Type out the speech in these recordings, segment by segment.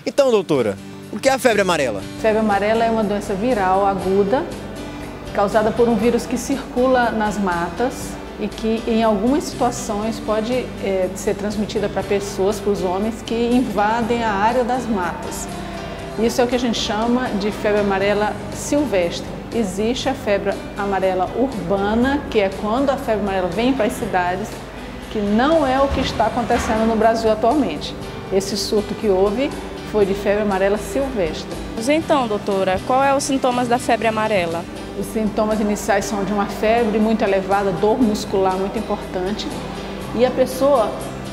Então, doutora, o que é a febre amarela? Febre amarela é uma doença viral aguda causada por um vírus que circula nas matas e que em algumas situações pode ser transmitida para pessoas, para os homens que invadem a área das matas. Isso é o que a gente chama de febre amarela silvestre. Existe a febre amarela urbana, que é quando a febre amarela vem para as cidades, que não é o que está acontecendo no Brasil atualmente. Esse surto que houve foi de febre amarela silvestre. Então, doutora, qual é os sintomas da febre amarela? Os sintomas iniciais são de uma febre muito elevada, dor muscular muito importante, e a pessoa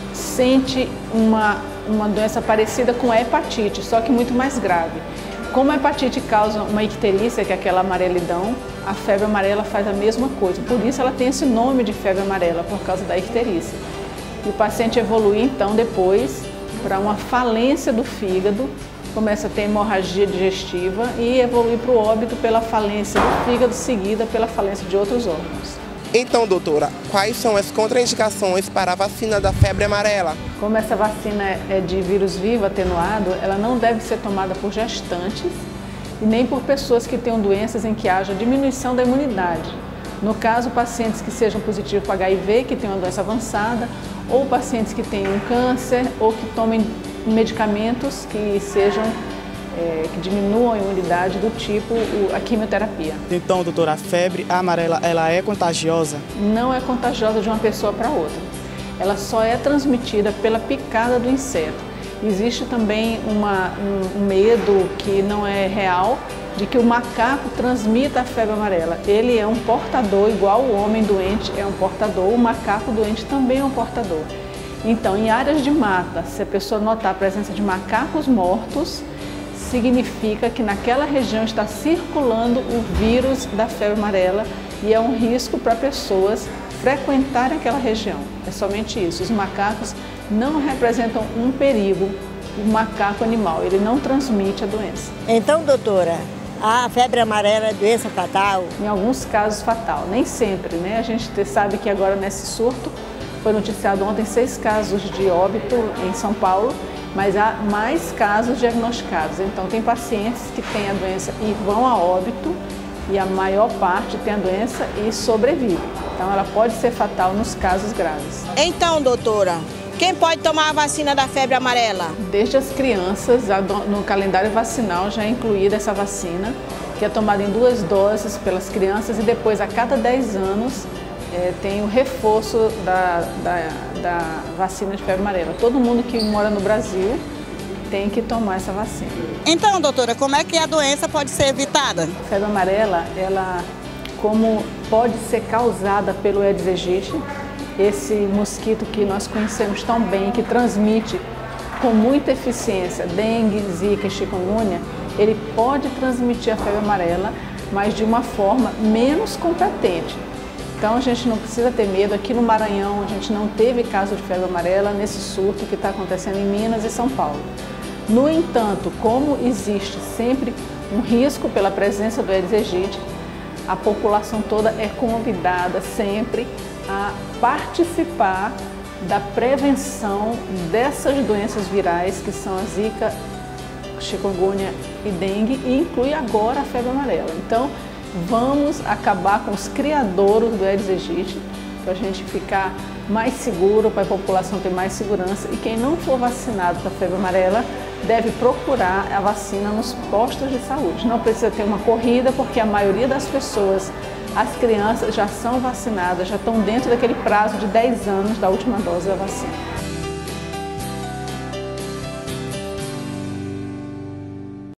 sente uma doença parecida com a hepatite, só que muito mais grave. Como a hepatite causa uma icterícia, que é aquela amarelidão, a febre amarela faz a mesma coisa. Por isso ela tem esse nome de febre amarela, por causa da icterícia. E o paciente evolui então depois para uma falência do fígado, começa a ter hemorragia digestiva e evolui para o óbito pela falência do fígado, seguida pela falência de outros órgãos. Então, doutora, quais são as contraindicações para a vacina da febre amarela? Como essa vacina é de vírus vivo atenuado, ela não deve ser tomada por gestantes e nem por pessoas que tenham doenças em que haja diminuição da imunidade. No caso, pacientes que sejam positivos para HIV, que tenham uma doença avançada, ou pacientes que tenham câncer ou que tomem medicamentos que sejam que diminuam a imunidade, do tipo a quimioterapia. Então, doutora, a febre amarela, ela é contagiosa? Não é contagiosa de uma pessoa para outra. Ela só é transmitida pela picada do inseto. Existe também um medo que não é real de que o macaco transmita a febre amarela. Ele é um portador, igual o homem doente é um portador, o macaco doente também é um portador. Então, em áreas de mata, se a pessoa notar a presença de macacos mortos, significa que naquela região está circulando o vírus da febre amarela e é um risco para pessoas frequentarem aquela região. É somente isso. Os macacos não representam um perigo, o macaco animal, ele não transmite a doença. Então, doutora, a febre amarela é doença fatal? Em alguns casos fatal, nem sempre, né? A gente sabe que agora nesse surto foi noticiado ontem 6 casos de óbito em São Paulo, mas há mais casos diagnosticados. Então, tem pacientes que têm a doença e vão a óbito, e a maior parte tem a doença e sobrevive. Então, ela pode ser fatal nos casos graves. Então, doutora, quem pode tomar a vacina da febre amarela? Desde as crianças, no calendário vacinal já é incluída essa vacina, que é tomada em 2 doses pelas crianças e depois, a cada 10 anos, tem o reforço da vacina de febre amarela. Todo mundo que mora no Brasil tem que tomar essa vacina. Então, doutora, como é que a doença pode ser evitada? A febre amarela, como pode ser causada pelo Aedes aegypti, esse mosquito que nós conhecemos tão bem, que transmite com muita eficiência dengue, zika e chikungunya, ele pode transmitir a febre amarela, mas de uma forma menos competente. Então a gente não precisa ter medo. Aqui no Maranhão a gente não teve caso de febre amarela nesse surto que está acontecendo em Minas e São Paulo. No entanto, como existe sempre um risco pela presença do Aedes aegypti, a população toda é convidada sempre a participar da prevenção dessas doenças virais que são a zika, chikungunya e dengue, e inclui agora a febre amarela. Então, vamos acabar com os criadouros do Aedes aegypti, para a gente ficar mais seguro, para a população ter mais segurança. E quem não for vacinado para a febre amarela deve procurar a vacina nos postos de saúde. Não precisa ter uma corrida, porque a maioria das pessoas, as crianças, já são vacinadas, já estão dentro daquele prazo de 10 anos da última dose da vacina.